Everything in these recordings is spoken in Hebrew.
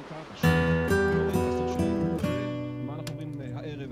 ככה, שוב, לא ראיתי את הסוף שלנו, מה אנחנו אומרים הערב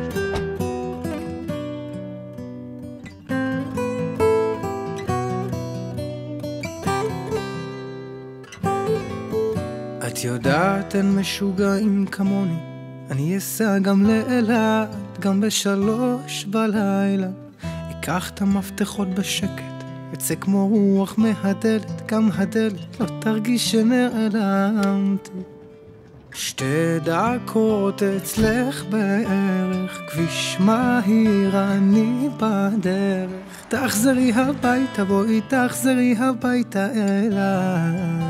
24/7. את יודעת אין משוגעים כמוני, אני אסע גם לאילת, גם ב3 בלילה. אקח את המפתחות בשקט, אצא כמו רוח מהדלת, גם הדלת לא תרגיש שנעלמתי. 2 דקות אצלך בערך, כביש מהיר אני בדרך. תחזרי הביתה, בואי תחזרי הביתה אליי.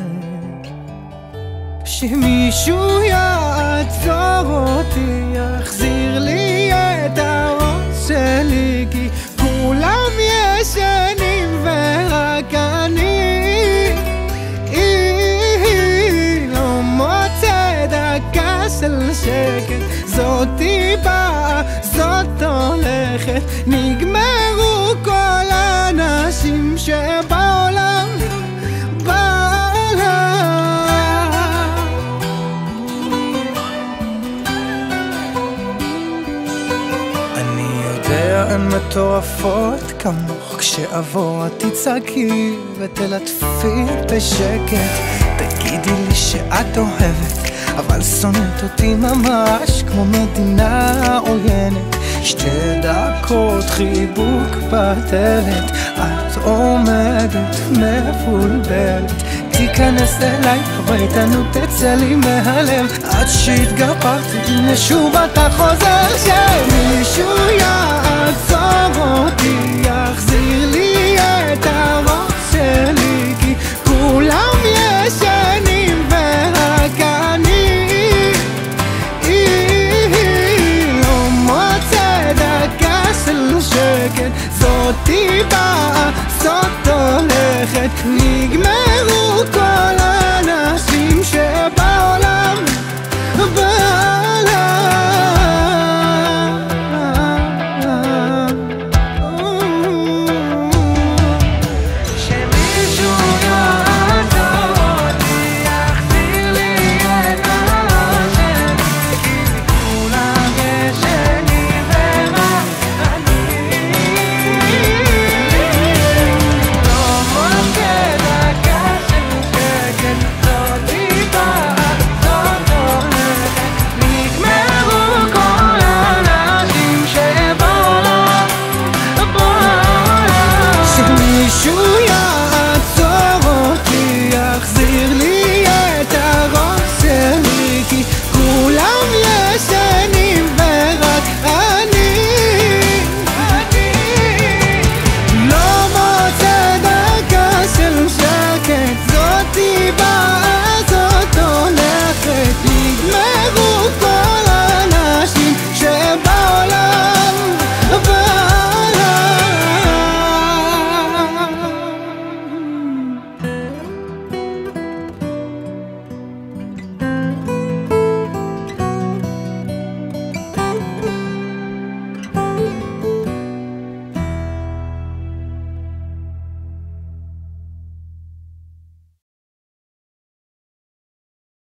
שמישהו יעצור אותי, יחזיר לי את הראש שלי, כי כולם ישנים ורק אני לא מוצא דקה של שקט. זאתי באה, זאת הולכת, נגמרו כל האנשים שבעולם. הן מטורפות כמוך, כשאבוא את תצעקי ותלטפי בשקט. תגידי לי שאת אוהבת, אבל שונאת אותי ממש כמו מדינה עוינת. 2 דקות חיבוק בדלת, את עומדת מבולבלת. תיכנס אליי הביתה, נו תצא לי מהלב. עד שהתגברתי, הנה שוב אתה חוזר. שמישהו יעצור אותי, יחזיר לי את הראש שלי, כי כולם ישנים ורק אני לא מוצא דקה של שקט. זאתי באה, זאת הולכת, נגמרו כל האנשים